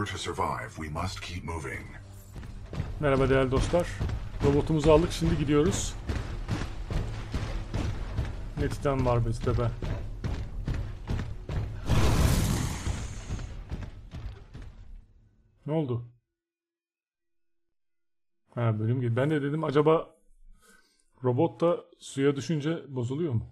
to survive, we must keep moving. Merhaba değerli dostlar. Robotumuzu aldık, şimdi gidiyoruz. Ne titan var bizde be. Ne oldu? Ha, bölüm gibi. Ben de dedim acaba robot da suya düşünce bozuluyor mu?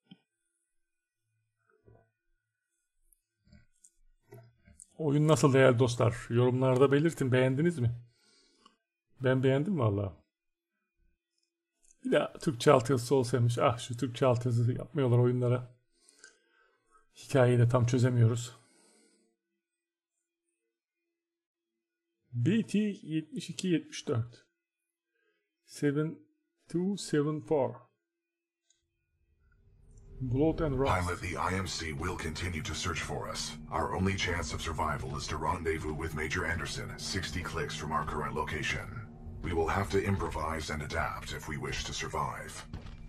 Oyun nasıl değerli dostlar? Yorumlarda belirtin. Beğendiniz mi? Ben beğendim valla. Bir de Türkçe altyazısı olsaymış. Ah, şu Türkçe altyazısı yapmıyorlar oyunlara. Hikayeyi de tam çözemiyoruz. BT 7274 7274 Blood and Rust. Pilot, the IMC will continue to search for us. Our only chance of survival is to rendezvous with Major Anderson, 60 clicks from our current location. We will have to improvise and adapt if we wish to survive.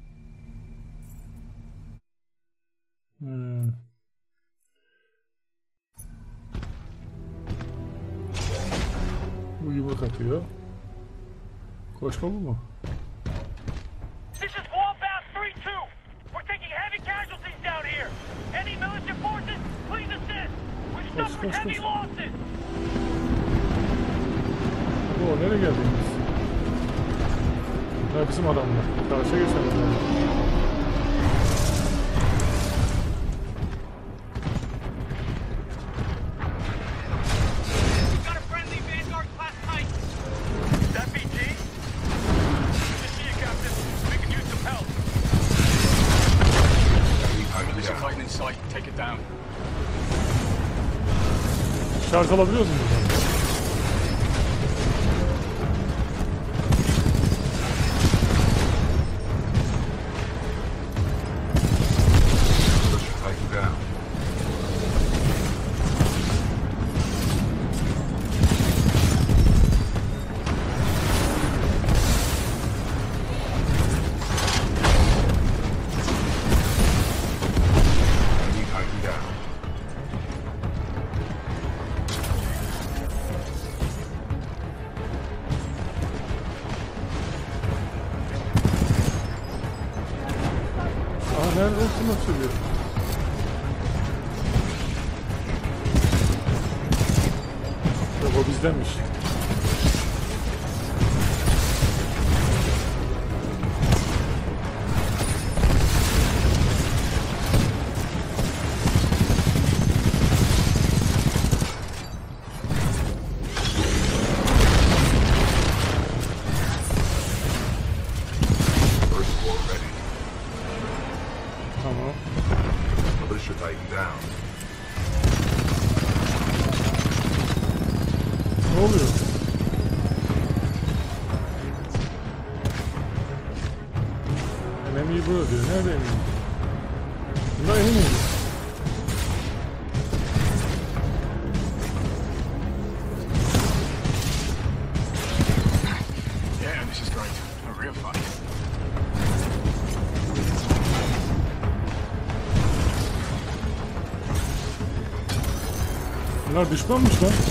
Bu yumruk atıyor. Koşma bu mu? This is Wallbound 3-2. We're taking heavy casualties down here. Any militia forces, please assist. We've suffered heavy losses. Oo, nereye geldiniz? Ha, bizim adamlar. Karşıya geçelim. Şarj alabiliyoruz mu buradan? Nerede olsun açılıyor? Yok, o bizdenmiş. Ne oluyor? Enemy burada diyor. Nerede enemy? Bunlar enemy mi? Yeah, this is great. A real fight. Bunlar düşmanmış lan.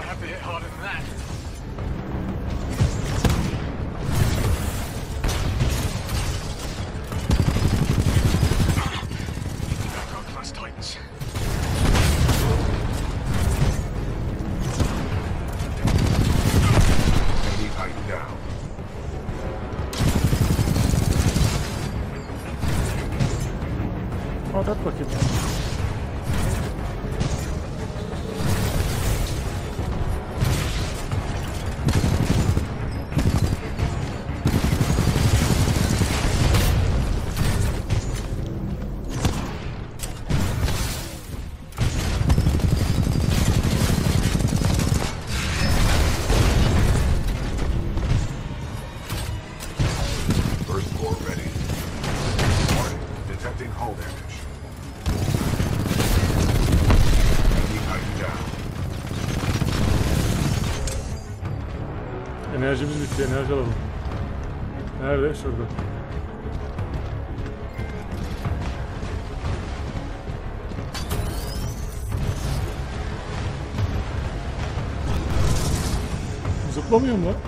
At bakayım. First floor ready. Warning, detecting hull damage. Enerjimiz bitti, enerji alalım. Nerede? Şurada. Zıplamıyorum lan.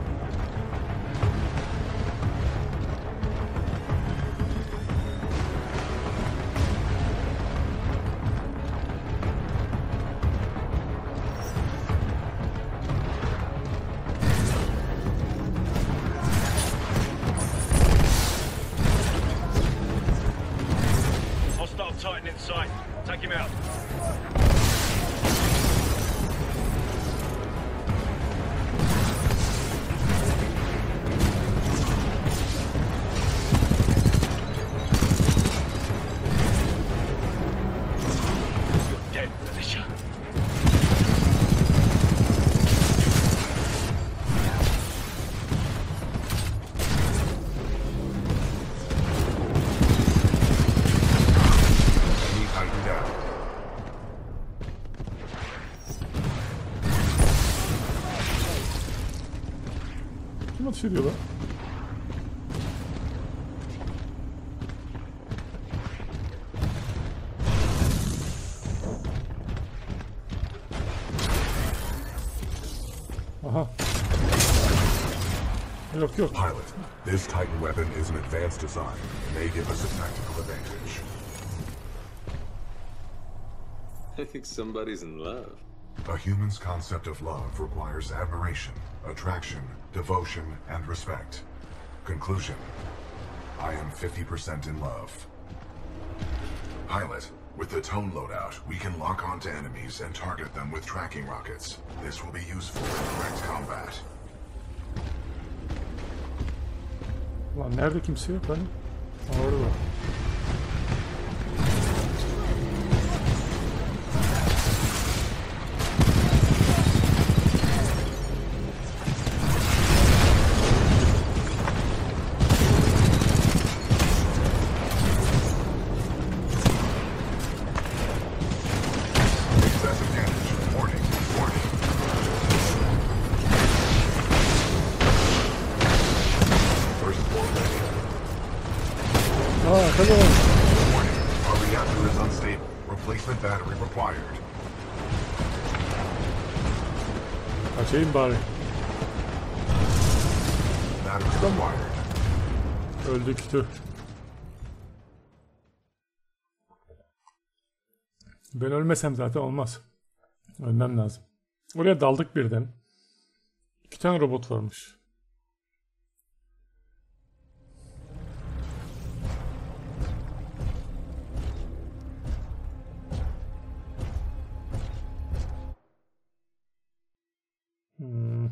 Hostile Titan in sight. Take him out. Dead, militia. Enemy Titan down. Kim ateş ediyor lan? Aha. Yok yok. Pilot, this Titan weapon is an advanced design. It may give us a tactical advantage. I think somebody's in love. A human's concept of love requires admiration, attraction, devotion, and respect. Conclusion. I am 50% in love. Pilot, with the tone loadout, we can lock onto enemies and target them with tracking rockets. This will be useful in direct combat. Lan nerede kimse yok hani? Orada. Excessive damage. Warning. Warning. First floor ready. Aa tabii oğlum. Warning. Our reactor is unstable. Replacement battery required. Kaçayım bari. Battery required. Öldük tüh. Ben ölmesem zaten olmaz. Ölmem lazım. Oraya daldık birden. 2 tane robot varmış. Hmm.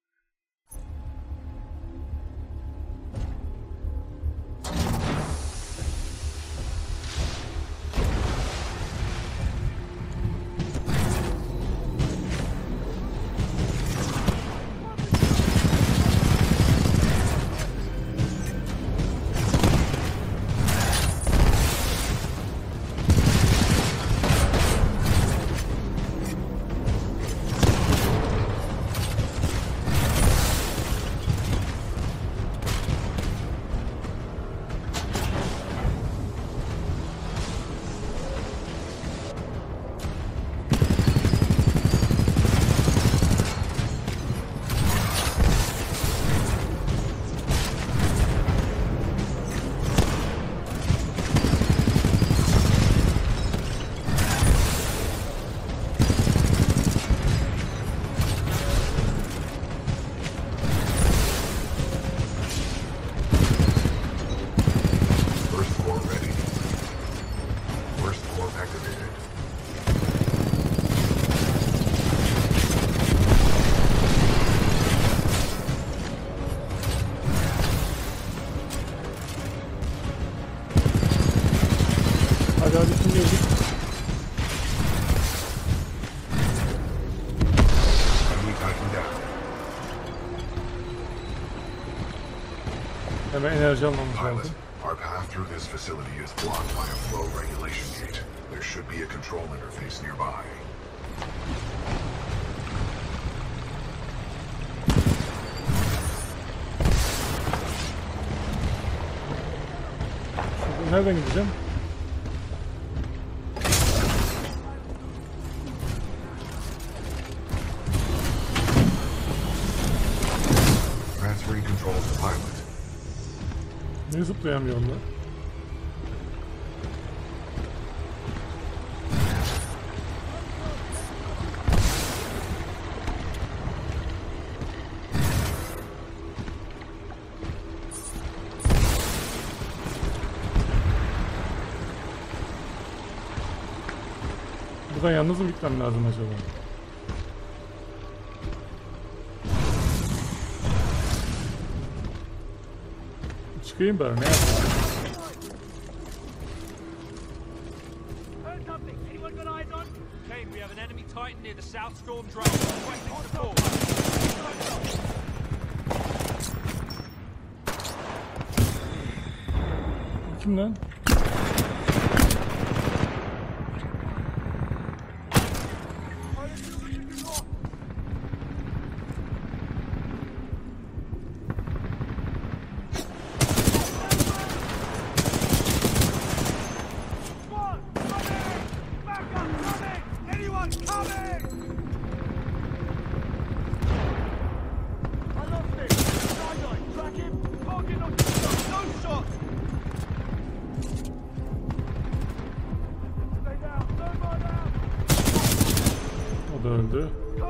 First floor ready. First floor activated. Hadi hadi şimdi öldük. Enemy Titan down. Hemen enerji almamız Pilot, lazım. our path through this facility is blocked by a flow regulation gate. There should be a control interface nearby. Şimdi nereden gideceğim? Niye zıplayamıyorum lan? Buradan yalnız mı gitmem lazım acaba? Çıkayım bari, ne yapayım? Heard something. Anyone got eyes on? Kane, we have an enemy Titan near the South Storm drone. Requesting support. Kim lan? O da öldü.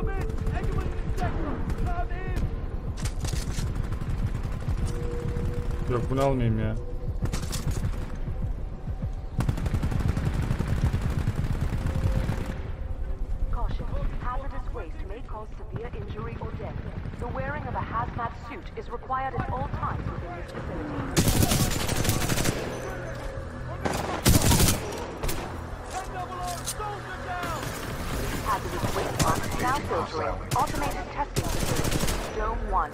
Yok, bunu almayayım ya. Caution. Hazardous waste may cause severe injury or death. The wearing of a hazmat suit is required at all times within this facility. Hazardous waste box now filtering. Automated testing facility. Dome 1.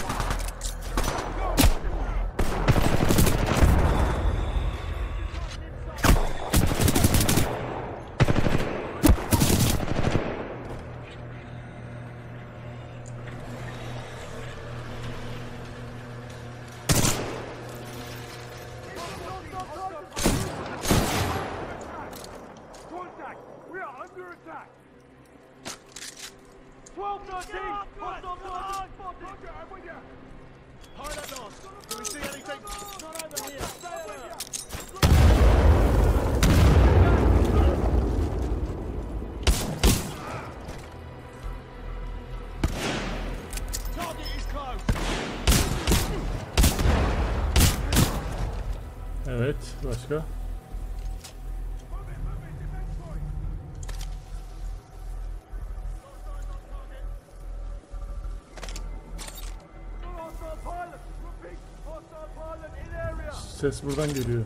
Contact! We are under attack! 12-13! Hostile forces spotted! Roger, I'm with you! Pilot lost! Do we see anything? Not over here! Stay alert! Target is close! Evet, başka? Hostile pilot! Repeat! Hostile pilot in area! Ses buradan geliyor.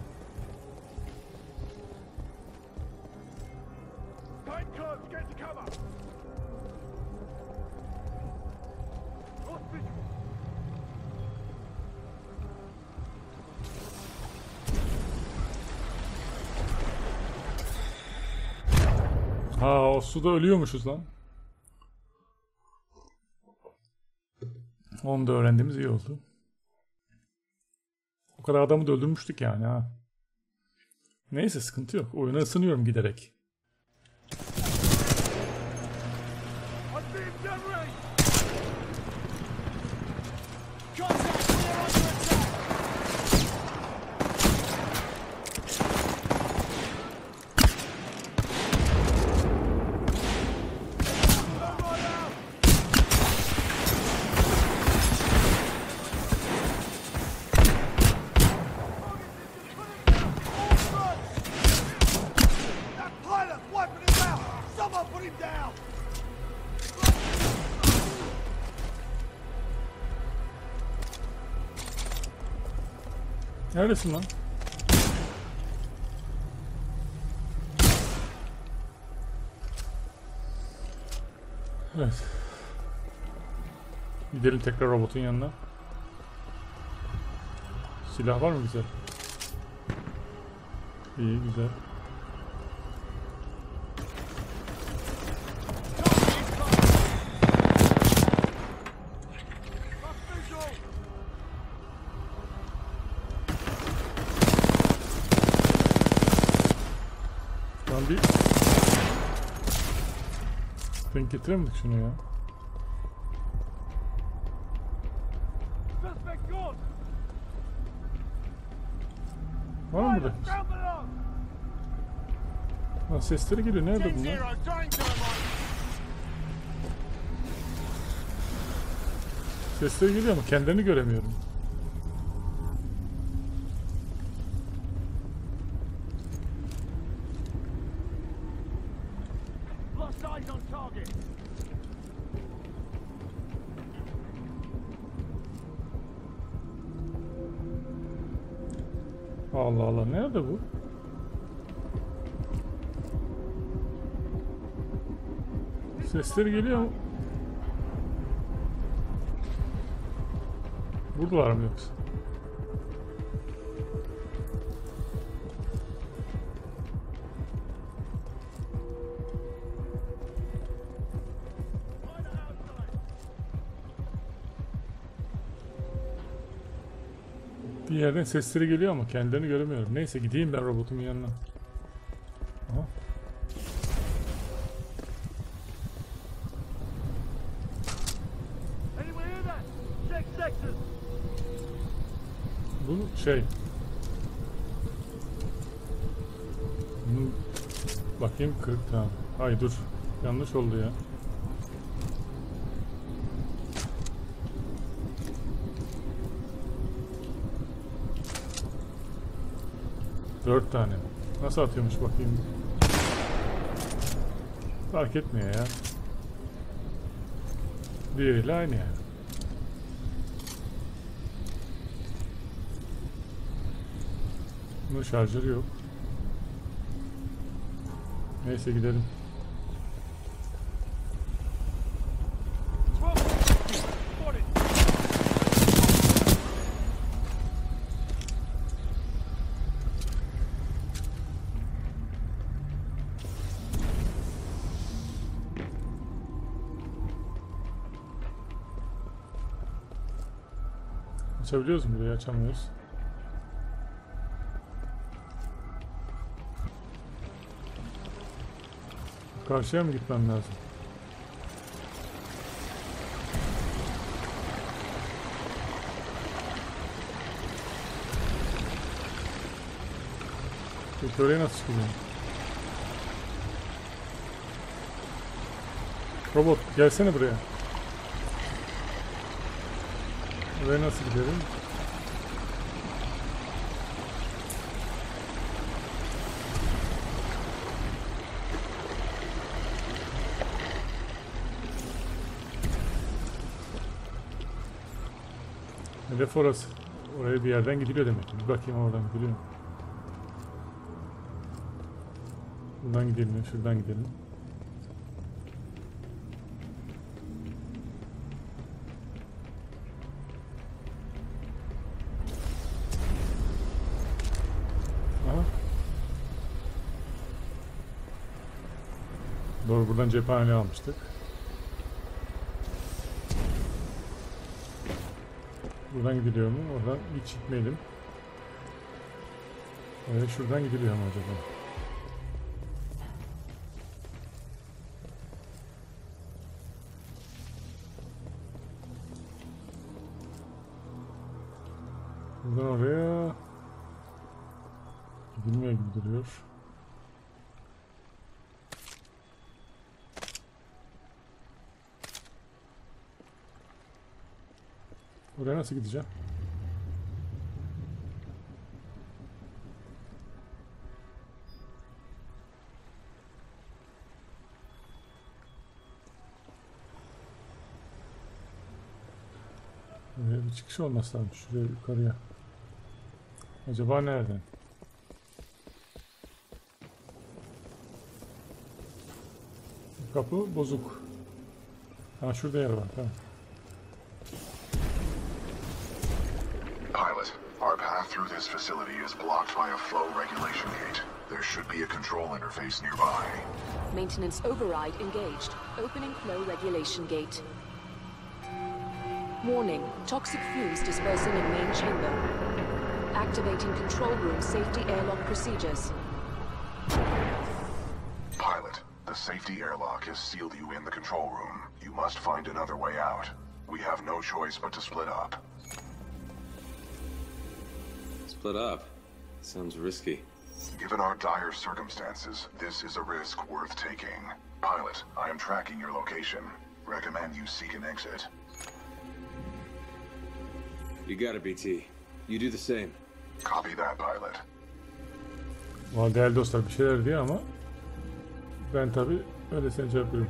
Time close! Get to cover! Lost visual! Ha, o suda ölüyormuşuz lan. Onu da öğrendiğimiz iyi oldu. O kadar adamı da öldürmüştük yani ha. Neyse, sıkıntı yok. Oyuna ısınıyorum giderek. I'm being generated! Contact! We are under attack! Go right out! That pilot wiping him out! Someone put him down! Neredesin lan? Evet. Gidelim tekrar robotun yanına. Silah var mı güzel? İyi, güzel. Lan bir... Denk getiremedik şunu ya. Suspect gone! Var mı burada? Lan sesleri geliyor. Nerede bunlar? Sesleri geliyor ama kendilerini göremiyorum. Lost eyes on target. Allah Allah, nerede bu? Sesleri geliyor mu? Buradalar mı yoksa? Bir yerden sesleri geliyor ama kendilerini göremiyorum. Neyse gideyim ben robotumun yanına. Aha. Anyone hear that? Check sectors. Bu şey. Bunu bakayım 40 tamam. Ay dur. Yanlış oldu ya. Dört tane. Nasıl atıyormuş bakayım. Fark etmiyor ya. Diğeriyle aynı yani. Bunun şarjörü yok. Neyse gidelim. Açabiliyoruz mu burayı? Açamıyoruz. Karşıya mı gitmem lazım? Peki oraya nasıl çıkacağım? Robot gelsene buraya. Oraya nasıl gidelim? Hedef orası. Oraya bir yerden gidiliyor demek ki. Bir bakayım oradan gidiliyor mu? Buradan gidelim, şuradan gidelim. Aha. Doğru, buradan cephane almıştık. Buradan gidiliyor mu? Oradan hiç gitmeyelim. Şuradan gidiliyor mu acaba? Buradan oraya gidilmiyor gibi duruyor. Oraya nasıl gideceğim? Buraya bir çıkış olması lazım. Şuraya yukarıya. Acaba nereden? Kapı bozuk. Ha şurada yer var. Tamam. Pilot, our path through this facility is blocked by a flow regulation gate. There should be a control interface nearby. Maintenance override engaged. Opening flow regulation gate. Warning, toxic fumes dispersing in main chamber. Activating control room safety airlock procedures. Pilot, the safety airlock has sealed you in the control room. You must find another way out. We have no choice but to split up. Split up? Sounds risky. Given our dire circumstances, this is a risk worth taking. Pilot, I am tracking your location. Recommend you seek an exit. You got it, BT. You do the same. Copy that, pilot. Valla değerli dostlar bir şeyler diyor ama ben tabi öylesine cevap veriyorum.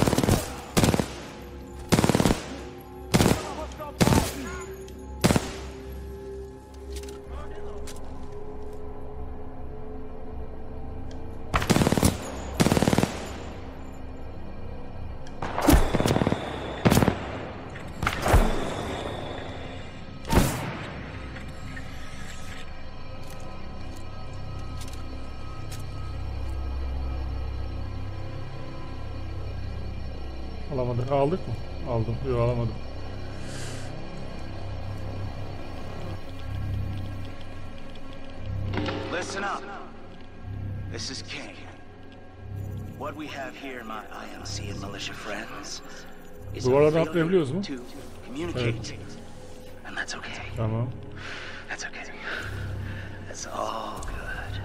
Alamadık. Aldık mı? Aldım. Yok, alamadım. Listen up. This is King. What we have here, my IMC and militia friends, is a Duvarlardan failure atlayabiliyoruz mu? to communicate. And that's okay. Tamam. That's okay. That's all good.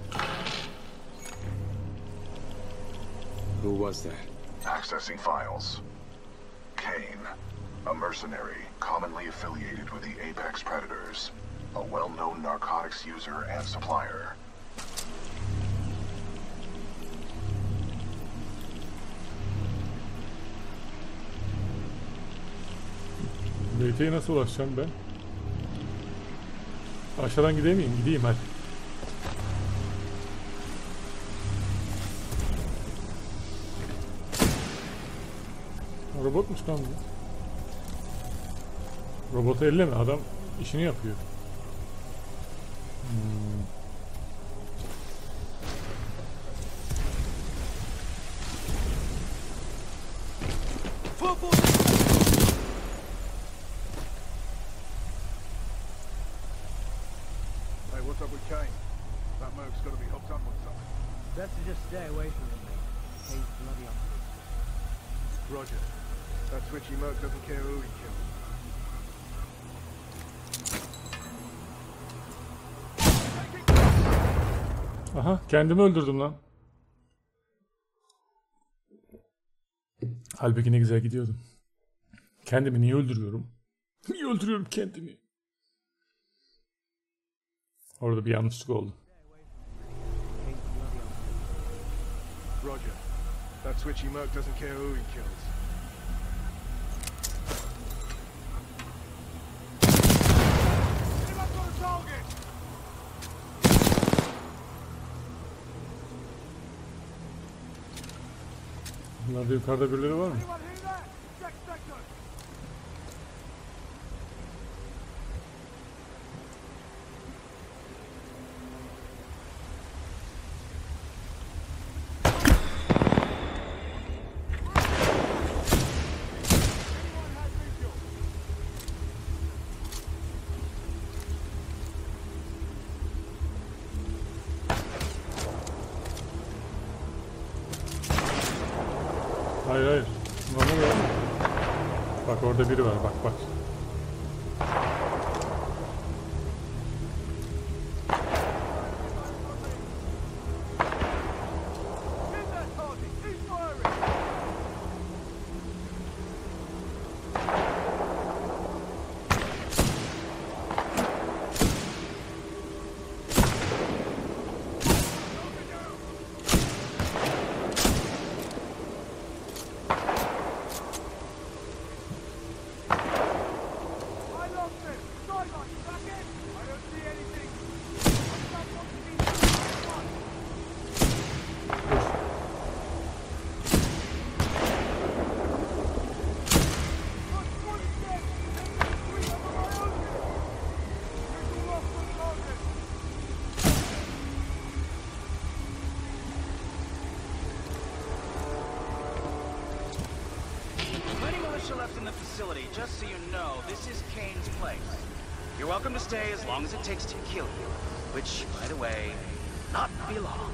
Who was that? Accessing files. Kane, a mercenary commonly affiliated with the Apex Predators, a well-known narcotics user and supplier. BT'ye nasıl ulaşacağım ben? Aşağıdan gidemeyeyim. Gideyim hadi. O robotmuş lan bu. Robotu elleme. Adam işini yapıyor. Hey, what's up with Kane? That Merc's got to be hooked up on something. Best to just stay away from him, mate. He's bloody unpredictable. Roger. That twitchy Merc doesn't care who he kills. Aha, kendimi öldürdüm lan. Halbuki ne güzel gidiyordum. Kendimi niye öldürüyorum? Niye öldürüyorum kendimi? Orada bir yanlışlık oldu. Roger. That twitchy Merc doesn't care who he kills. Anyone got a target? Bunlarda yukarıda birileri var mı? Anyone hear that? Check sector. Anyone has visual? Hayır hayır. Normal ya. Bak orada biri var. Bak bak. Hit that target. Keep firing. I lost him. Sideline, you back in? I don't see anything. That wants to be one. Look, one is dead. Three of them are open. Visual lost on target. Plenty militia left in the facility. Just so you know, this is Kane's place. You're welcome to stay as long as it takes to kill you. Which, by the way, not be long.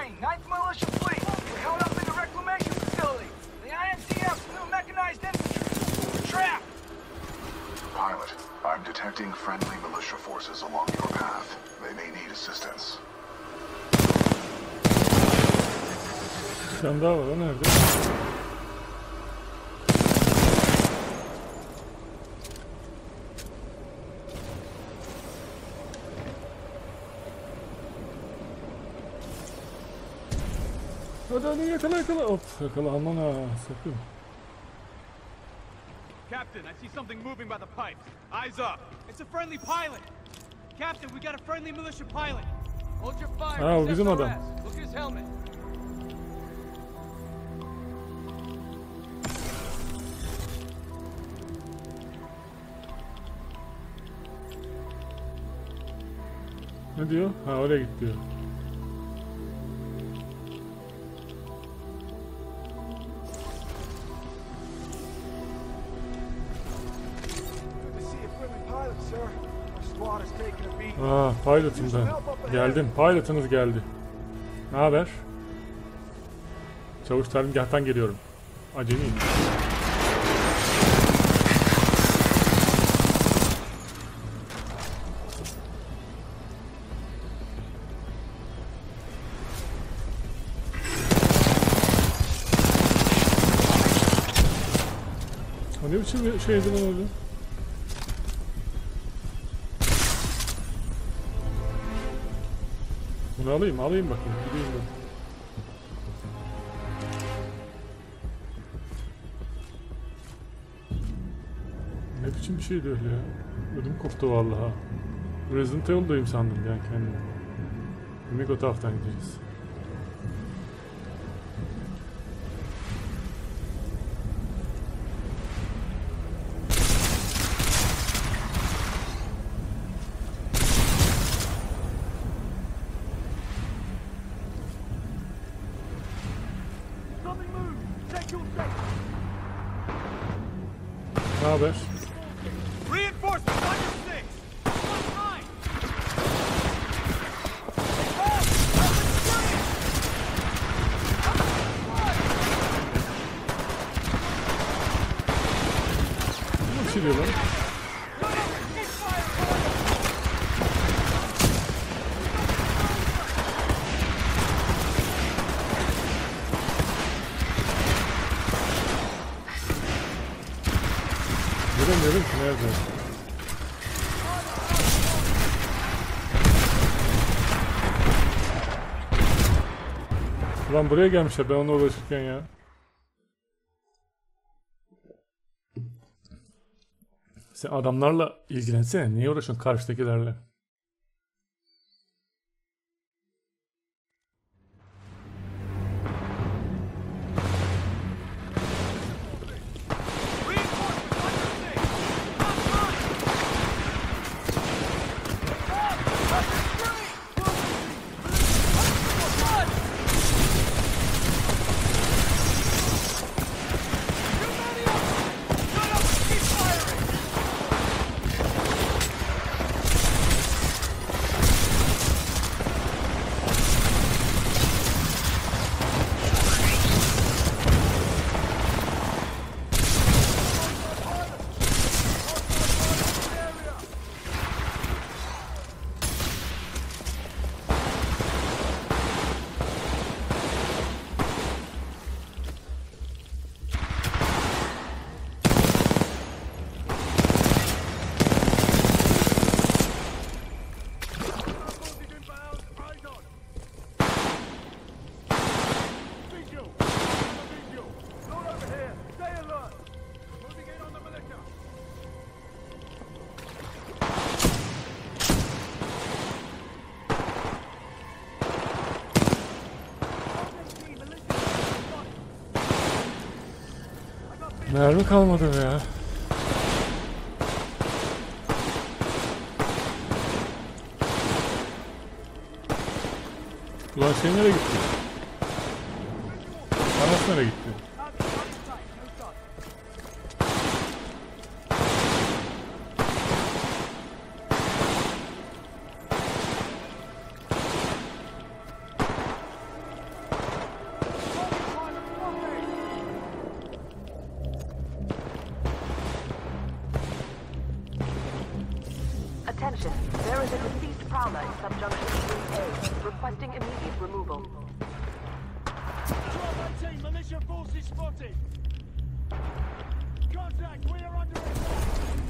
Kane, 9th Militia Fleet. We're held up in the reclamation facility. The IMTF's new mechanized infantry. We're trapped. Pilot, I'm detecting friendly militia forces along your path. They may need assistance. Bir tane daha var. O nerede? Hadi yakala yakala. Hop yakala aman ha sakın. Captain, I see something moving by the pipes. Eyes up. It's a friendly pilot. Captain, we got a friendly militia pilot. Hold your fire. Ha, o He's bizim adam. SRS. Look at his helmet. Ne diyor? Ha oraya git diyor. Good to see a friendly pilot, sir. Our squad is taking a beat. Aa pilot'ım ben. Geldim. Pilot'ınız geldi. Ne haber? Çavuş Termgah'tan geliyorum. Acemiyim. O ne biçim bir şeydi lan öyle? Bunu alayım bakayım. Gideyim ben. Ne biçim bir şeydi öyle ya? Ödüm koptu vallahi. Resident Evil'dayım sandım yani kendimi. Demek o taraftan gideceğiz. Something move. Take your section. Ne haber? Reinforcements on your six. One line. Ne bir şey diyor lan? Göremiyorum ki nerede? Ulan buraya gelmişler ben onunla uğraşırken ya. Sen adamlarla ilgilensene. Niye uğraşıyorsun karşıdakilerle? Mermi kalmadı be ya. Ulan şey nereye gitti? Anas nereye gitti? There is a deceased prowler in subjunction 3A, requesting immediate removal. 12-18, militia forces spotted. Contact, we are under attack.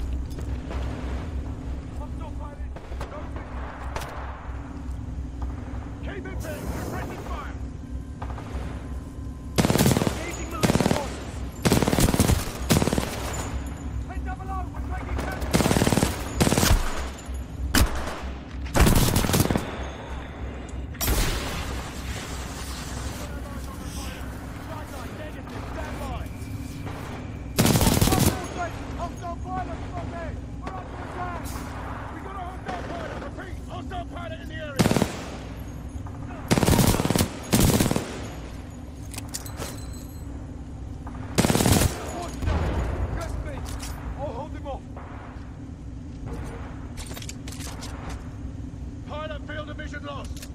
Hostile pilot. Keep it big, pressing fire. Engaging militia forces. Head double O, we're taking cover. Sideline, negative, stand by. Hostile pilot spotted. We're under attack. We got a hostile pilot, repeat, hostile pilot in the area. Pilot field of vision lost.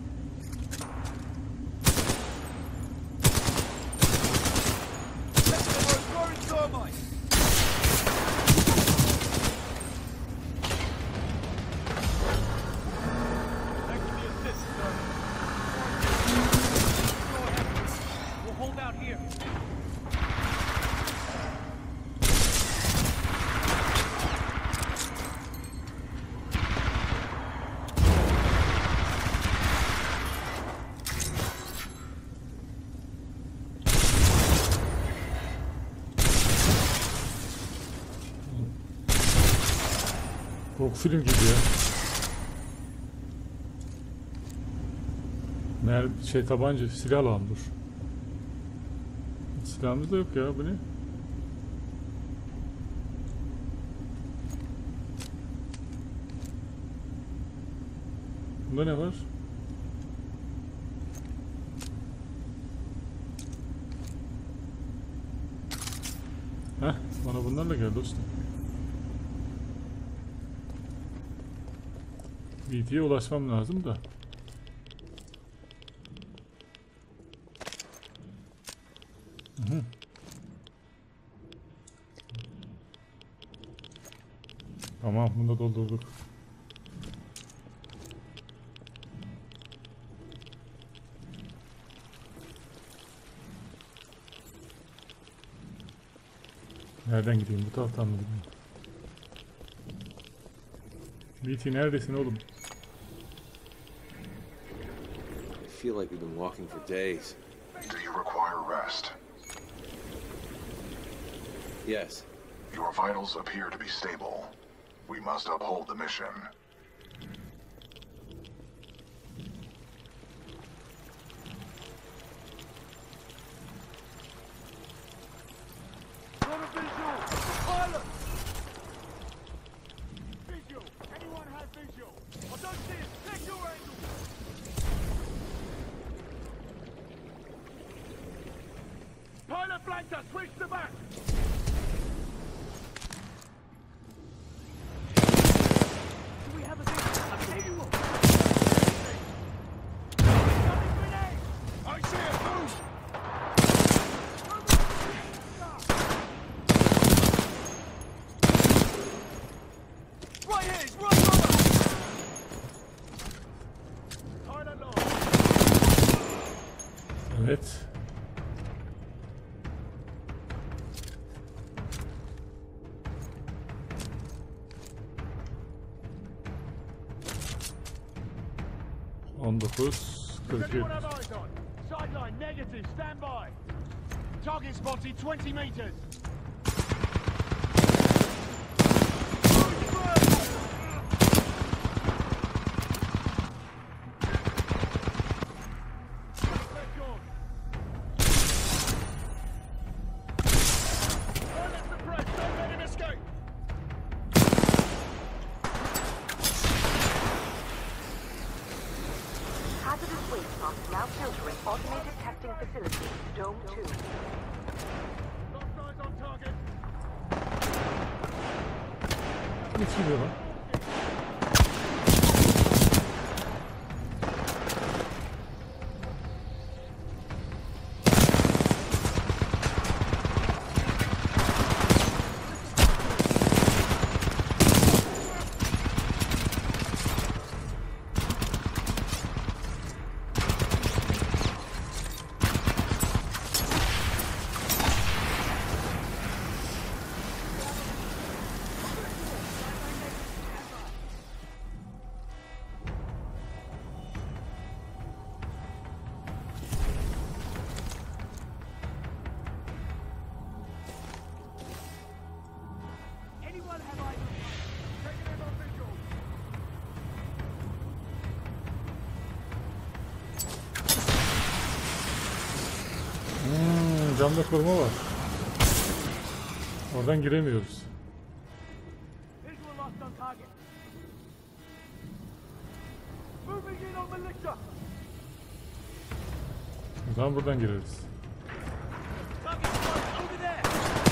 Throwing thermite. Thanks for the assist, sir. We'll hold out here. Korku film gibi ya. Tabanca, silah alalım dur. Silahımız da yok ya, bu ne? Bunda ne var? Heh, bana bunlarla gel dostum. BT'ye ulaşmam lazım da. Hı. Tamam, bunu da doldurduk. Nereden gideyim? Bu taraftan mı gideyim? BT neredesin oğlum? I feel like we've been walking for days. Do you require rest? Yes. Your vitals appear to be stable. We must uphold the mission. Got a visual! Pilot! Visual! Anyone have visual? I don't see it! Check your angle! Pilot blanked us! Switch to back! Do we have a visual? I see it! Move! Right here, it's right on us! Pilot lost. Evet. Does anyone have eyes on? Sideline negative, stand by. Target spotted 20 meters. Hazardous waste pumps now filtering automated testing facility, Dome 2. Lost eyes on target. Ne sürüyor lan? Camda koruma var. Oradan giremiyoruz. Visual lost on target. Moving in on militia. O zaman buradan gireriz. Target spotted over there.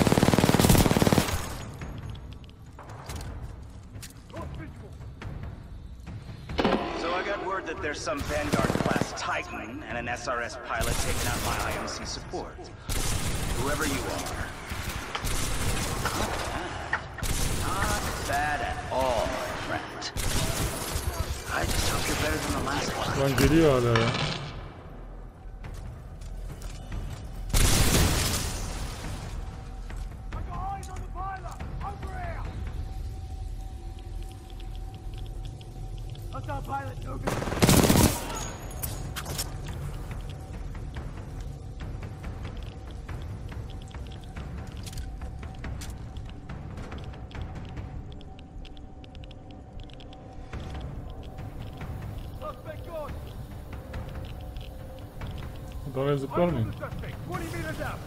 Lost visual. So I got word that there's some Vanguard-class Titan and an SRS pilot taking out my IMC support. Whoever you are. Not bad at all, my friend. I just hope you're better than the last one. Lan geliyor hala ya. I got eyes on the pilot. Over here. Hostile pilot moving. Suspect gone. Oraya zıplar Eyes on mıyım? the suspect. 20 meters out.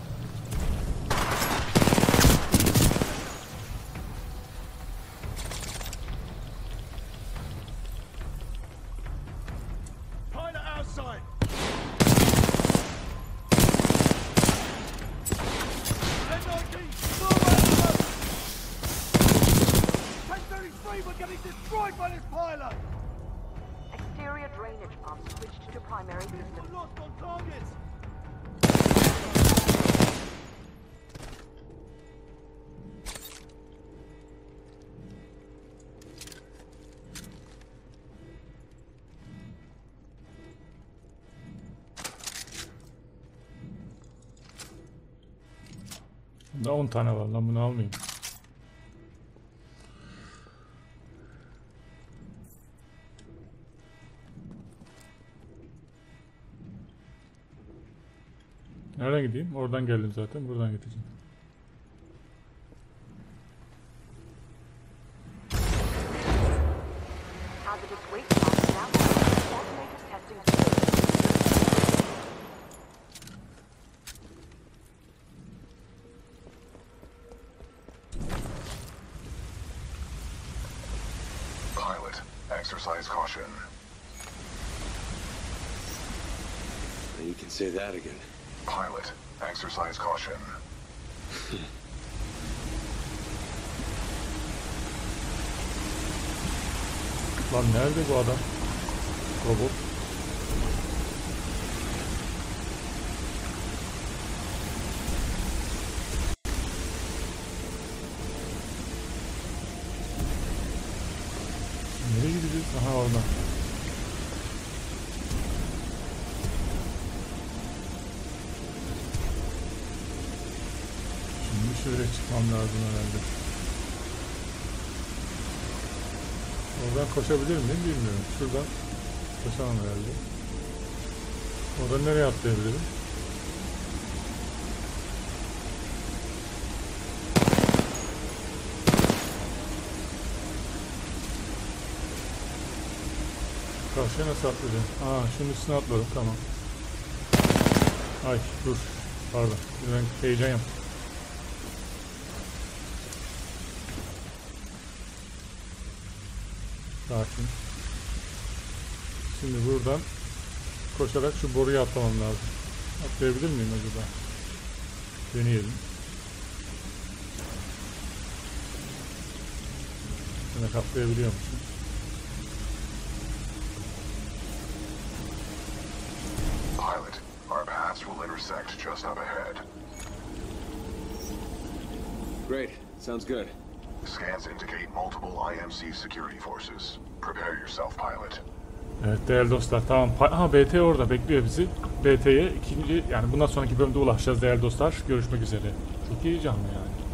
Pilot outside. We're getting destroyed by this pilot! Exterior drainage pumps switched to primary We're system. lost on targets! Bunda 10 tane var lan, bunu almayayım. Nereden gideyim? Oradan geldim zaten. Buradan gideceğim. Hazardous waste pumps now have automated testing facility. Pilot, exercise caution. You can say that again. Pilot, exercise caution. Lan nerede bu adam? Robot. Nereye gideceğiz? Aha orada. Şimdi şöyle çıkmam lazım herhalde. Oradan koşabilir miyim bilmiyorum. Şuradan koşamam herhalde. Oradan nereye atlayabilirim? Karşıya nasıl atlayacağım? Aa, şunun üstüne atladım, tamam. Ay dur. Pardon. Ben heyecan yaptım. Sakin. Şimdi buradan koşarak şu boruyu atlamam lazım. Atlayabilir miyim acaba? Deneyelim. Demek atlayabiliyormuşum. Pilot, our paths will intersect just up ahead. Great. Sounds good. Scans indicate multiple IMC security forces. Prepare yourself, pilot. Evet değerli dostlar, tamam. Aha, BT orada bekliyor bizi. BT'ye ikinci, yani bundan sonraki bölümde ulaşacağız değerli dostlar. Görüşmek üzere. Çok heyecanlı yani.